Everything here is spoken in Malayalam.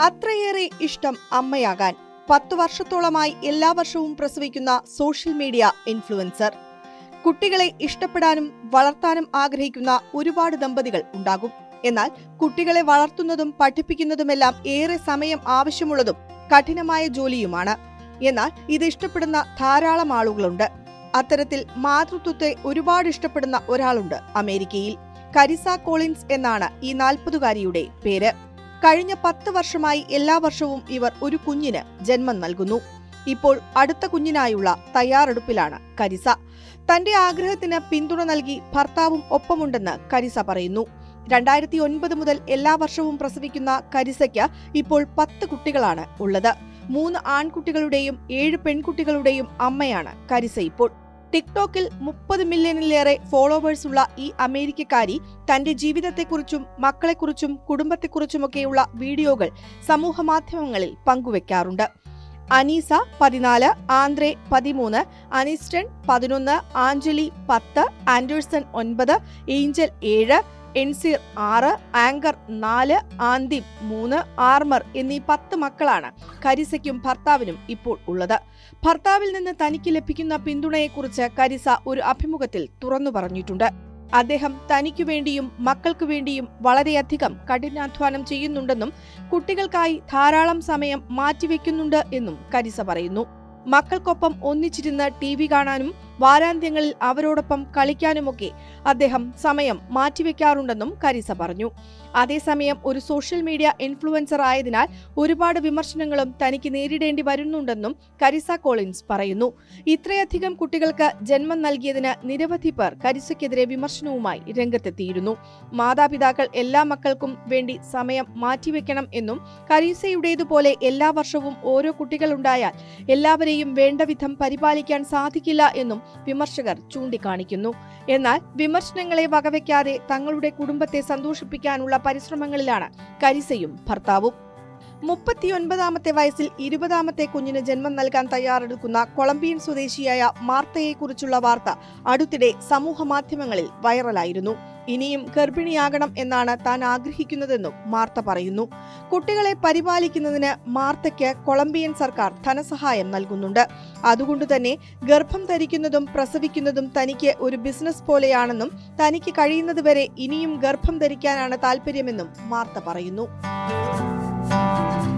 അത്രയേറെ ഇഷ്ടം അമ്മയാകാൻ 10 വർഷത്തോളമായി എല്ലാ വർഷവും പ്രസവിക്കുന്ന സോഷ്യൽ മീഡിയ ഇൻഫ്ലുവൻസർ. കുട്ടികളെ ഇഷ്ടപ്പെടാനും വളർത്താനും ആഗ്രഹിക്കുന്ന ഒരുപാട് ദമ്പതികൾ ഉണ്ടാകും. എന്നാൽ കുട്ടികളെ വളർത്തുന്നതും പഠിപ്പിക്കുന്നതുമെല്ലാം ഏറെ സമയം ആവശ്യമുള്ളതും കഠിനമായ ജോലിയുമാണ്. എന്നാൽ ഇത് ഇഷ്ടപ്പെടുന്ന ധാരാളം ആളുകളുണ്ട്. അത്തരത്തിൽ മാതൃത്വത്തെ ഒരുപാട് ഇഷ്ടപ്പെടുന്ന ഒരാളുണ്ട് അമേരിക്കയിൽ. കരിസ കോളിൻസ് എന്നാണ് ഈ 40-കാരിയുടെ പേര്. കഴിഞ്ഞ 10 വർഷമായി എല്ലാ വർഷവും ഇവർ ഒരു കുഞ്ഞിന് ജന്മം നൽകുന്നു. ഇപ്പോൾ അടുത്ത കുഞ്ഞിനായുള്ള തയ്യാറെടുപ്പിലാണ് കരിസ. തന്റെ ആഗ്രഹത്തിന് പിന്തുണ നൽകി ഭർത്താവും ഒപ്പമുണ്ടെന്ന് കരിസ പറയുന്നു. 2009 മുതൽ എല്ലാ വർഷവും പ്രസവിക്കുന്ന കരിസയ്ക്ക് ഇപ്പോൾ 10 കുട്ടികളാണ് ഉള്ളത്. 3 ആൺകുട്ടികളുടെയും 7 പെൺകുട്ടികളുടെയും അമ്മയാണ് കരിസ ഇപ്പോൾ. ടിക്ടോക്കിൽ 30 മില്യണിലേറെ ഫോളോവേഴ്സുള്ള ഈ അമേരിക്കക്കാരി തന്റെ ജീവിതത്തെക്കുറിച്ചും മക്കളെക്കുറിച്ചും കുടുംബത്തെക്കുറിച്ചുമൊക്കെയുള്ള വീഡിയോകൾ സമൂഹമാധ്യമങ്ങളിൽ പങ്കുവെക്കാറുണ്ട്. Aneesa 14, Andre 13, Aniston 11, Angeli 10, Anderson 9, Angel 7, എൻസിർ 6, ആങ്കർ 4, ആന്തിം 3, ആർമർ എന്നീ 10 മക്കളാണ് കരിസയ്ക്കും ഭർത്താവിനും ഇപ്പോൾ ഉള്ളത്. ഭർത്താവിൽ നിന്ന് തനിക്ക് ലഭിക്കുന്ന പിന്തുണയെക്കുറിച്ച് കരിസ ഒരു അഭിമുഖത്തിൽ തുറന്നു പറഞ്ഞിട്ടുണ്ട്. അദ്ദേഹം തനിക്കു വേണ്ടിയും മക്കൾക്കു വേണ്ടിയും വളരെയധികം കഠിനാധ്വാനം ചെയ്യുന്നുണ്ടെന്നും കുട്ടികൾക്കായി ധാരാളം സമയം മാറ്റിവെക്കുന്നുണ്ട് എന്നും കരിസ പറയുന്നു. മക്കൾക്കൊപ്പം ഒന്നിച്ചിരുന്ന് TV കാണാനും വാരാന്ത്യങ്ങളിൽ അവരോടൊപ്പം കളിക്കാനുമൊക്കെ അദ്ദേഹം സമയം മാറ്റിവെക്കാറുണ്ടെന്നും കരിസ പറഞ്ഞു. അതേസമയം ഒരു സോഷ്യൽ മീഡിയ ഇൻഫ്ലുവൻസർ ആയതിനാൽ ഒരുപാട് വിമർശനങ്ങളും തനിക്ക് നേരിടേണ്ടി വരുന്നുണ്ടെന്നും കരിസ കോളിൻസ് പറയുന്നു. ഇത്രയധികം കുട്ടികൾക്ക് ജന്മം നൽകിയതിന് നിരവധി പേർ കരിസയ്ക്കെതിരെ വിമർശനവുമായി രംഗത്തെത്തിയിരുന്നു. മാതാപിതാക്കൾ എല്ലാ മക്കൾക്കും വേണ്ടി സമയം മാറ്റിവെക്കണം എന്നും കരിസയുടേതുപോലെ എല്ലാ വർഷവും ഓരോ കുട്ടികളുണ്ടായാൽ എല്ലാവരെയും വേണ്ടവിധം പരിപാലിക്കാൻ സാധിക്കില്ല എന്നും വിമർശകർ ചൂണ്ടിക്കാണിക്കുന്നു. എന്നാൽ വിമർശനങ്ങളെ വകവയ്ക്കാതെ തങ്ങളുടെ കുടുംബത്തെ സന്തോഷിപ്പിക്കാനുള്ള പരിശ്രമങ്ങളിലാണ് കരിസയും ഭർത്താവും. 39-ാമത്തെ വയസ്സിൽ 20-ാമത്തെ കുഞ്ഞിന് ജന്മം നൽകാൻ തയ്യാറെടുക്കുന്ന കൊളംബിയൻ സ്വദേശിയായ മാർത്തയെക്കുറിച്ചുള്ള വാർത്ത അടുത്തിടെ സമൂഹമാധ്യമങ്ങളിൽ വൈറലായിരുന്നു. ഇനിയും ഗർഭിണിയാകണം എന്നാണ് താൻ ആഗ്രഹിക്കുന്നതെന്നും മാർത്ത പറയുന്നു. കുട്ടികളെ പരിപാലിക്കുന്നതിന് മാർത്തയ്ക്ക് കൊളംബിയൻ സർക്കാർ ധനസഹായം നൽകുന്നുണ്ട്. അതുകൊണ്ടുതന്നെ ഗർഭം ധരിക്കുന്നതും പ്രസവിക്കുന്നതും തനിക്ക് ഒരു ബിസിനസ് പോലെയാണെന്നും തനിക്ക് കഴിയുന്നതുവരെ ഇനിയും ഗർഭം ധരിക്കാനാണ് താല്പര്യമെന്നും മാർത്ത പറയുന്നു.